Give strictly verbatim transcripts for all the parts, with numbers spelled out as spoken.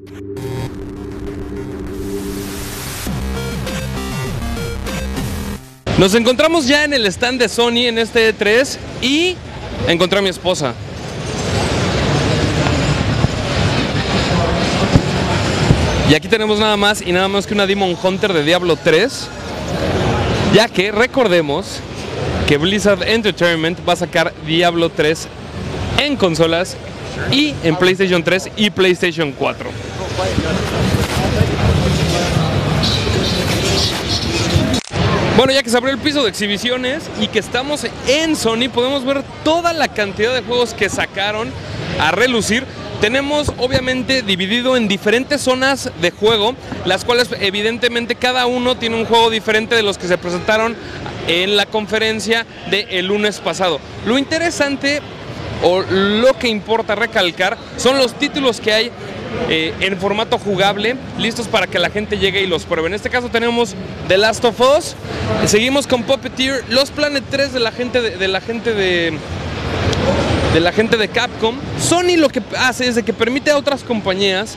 Nos encontramos ya en el stand de Sony en este E tres y encontré a mi esposa. Y aquí tenemos nada más y nada más que una Demon Hunter de Diablo tres, ya que recordemos que Blizzard Entertainment va a sacar Diablo tres en consolas y en PlayStation tres y PlayStation cuatro. Bueno, ya que se abrió el piso de exhibiciones y que estamos en Sony, podemos ver toda la cantidad de juegos que sacaron a relucir. Tenemos obviamente dividido en diferentes zonas de juego, las cuales evidentemente cada uno tiene un juego diferente de los que se presentaron en la conferencia del lunes pasado. Lo interesante o lo que importa recalcar son los títulos que hay eh, en formato jugable, listos para que la gente llegue y los pruebe. En este caso tenemos The Last of Us, seguimos con Puppeteer, Los Planet tres de la gente de, de la gente de... de la gente de Capcom. Sony lo que hace es de que permite a otras compañías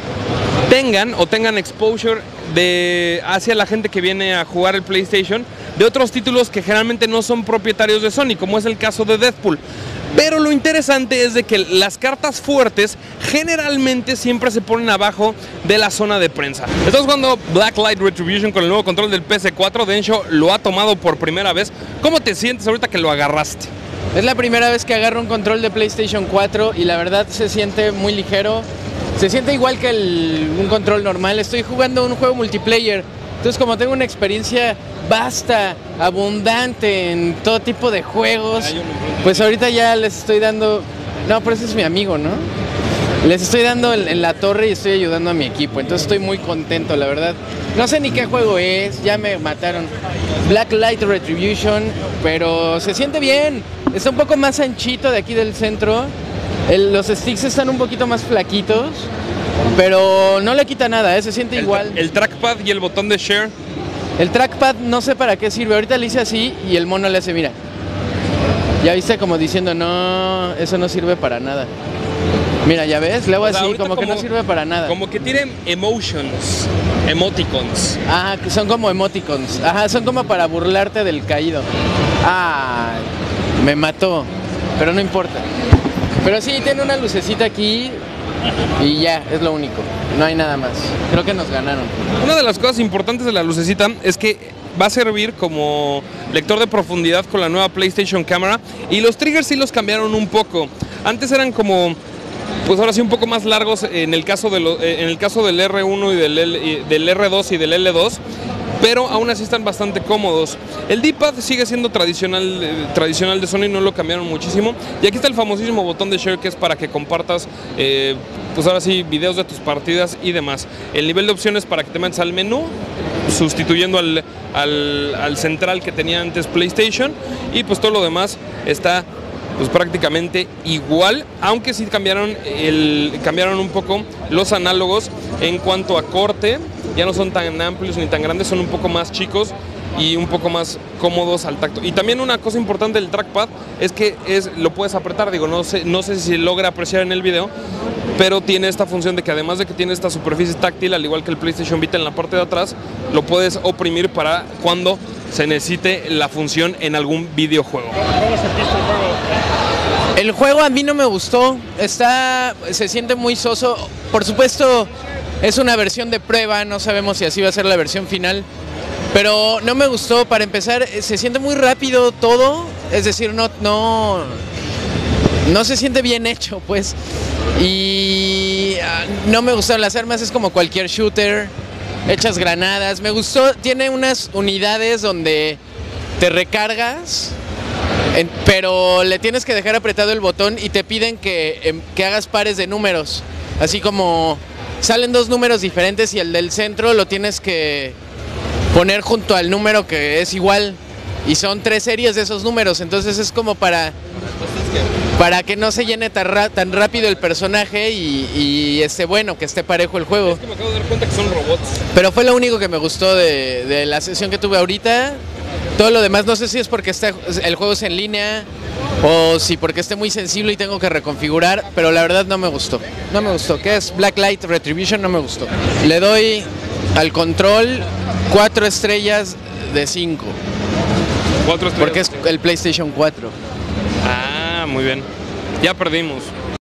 tengan o tengan exposure de, hacia la gente que viene a jugar el PlayStation de otros títulos que generalmente no son propietarios de Sony, como es el caso de Deadpool. Pero lo interesante es de que las cartas fuertes generalmente siempre se ponen abajo de la zona de prensa. Estamos jugando Blacklight Retribution con el nuevo control del P S cuatro. Densho lo ha tomado por primera vez. ¿Cómo te sientes ahorita que lo agarraste? Es la primera vez que agarro un control de PlayStation cuatro y la verdad se siente muy ligero. Se siente igual que el, un control normal. Estoy jugando un juego multiplayer. Entonces, como tengo una experiencia vasta, abundante en todo tipo de juegos, pues ahorita ya les estoy dando... No, pero ese es mi amigo, ¿no? Les estoy dando en, en la torre y estoy ayudando a mi equipo. Entonces estoy muy contento, la verdad. No sé ni qué juego es, ya me mataron. Blacklight Retribution, pero se siente bien. Está un poco más anchito de aquí del centro. El, los sticks están un poquito más flaquitos, pero no le quita nada, ¿eh? Se siente el, igual. El trackpad y el botón de share. El trackpad no sé para qué sirve. Ahorita le hice así y el mono le hace, mira. Ya viste como diciendo, no, eso no sirve para nada. Mira, ya ves, le hago así, o sea, como, como que no sirve para nada. Como que tienen emotions, emoticons. Ajá, que son como emoticons. Ajá, son como para burlarte del caído. Ah, me mató, pero no importa. Pero sí, tiene una lucecita aquí y ya, es lo único. No hay nada más. Creo que nos ganaron. Una de las cosas importantes de la lucecita es que va a servir como lector de profundidad con la nueva PlayStation Camera y los triggers sí los cambiaron un poco. Antes eran como... pues ahora sí un poco más largos en el caso, de lo, en el caso del R uno y del, L, y del R dos y del L dos, pero aún así están bastante cómodos. El D-pad sigue siendo tradicional, eh, tradicional de Sony, no lo cambiaron muchísimo. Y aquí está el famosísimo botón de share, que es para que compartas, eh, pues ahora sí, videos de tus partidas y demás. El nivel de opciones para que te metas al menú, sustituyendo al, al, al central que tenía antes PlayStation, y pues todo lo demás está... pues prácticamente igual, aunque sí cambiaron, el, cambiaron un poco los análogos en cuanto a corte. Ya no son tan amplios ni tan grandes, son un poco más chicos y un poco más cómodos al tacto. Y también una cosa importante del trackpad es que es, lo puedes apretar, digo, no sé, no sé si se logra apreciar en el video, pero tiene esta función de que además de que tiene esta superficie táctil, al igual que el PlayStation Vita en la parte de atrás, lo puedes oprimir para cuando se necesite la función en algún videojuego. ¿Cómo sentiste el juego? El juego a mí no me gustó, está, se siente muy soso. Por supuesto, es una versión de prueba, no sabemos si así va a ser la versión final, pero no me gustó. Para empezar, se siente muy rápido todo, es decir, no, no, no se siente bien hecho, pues. Y uh, no me gustaron las armas, es como cualquier shooter, hechas granadas. Me gustó, tiene unas unidades donde te recargas, en, pero le tienes que dejar apretado el botón y te piden que, que hagas pares de números, así como salen dos números diferentes y el del centro lo tienes que poner junto al número que es igual, y son tres series de esos números. Entonces es como para para que no se llene tan, ra tan rápido el personaje y, y esté bueno, que esté parejo el juego. Es que me acabo de dar cuenta que son robots. Pero fue lo único que me gustó de, de la sesión que tuve ahorita. Todo lo demás no sé si es porque está, el juego es en línea o si porque esté muy sensible y tengo que reconfigurar, pero la verdad no me gustó. No me gustó. ¿Qué es Blacklight Retribution? No me gustó. Le doy al control cuatro estrellas de cinco. Cuatro estrellas. Porque es el PlayStation cuatro. Ah, muy bien. Ya perdimos.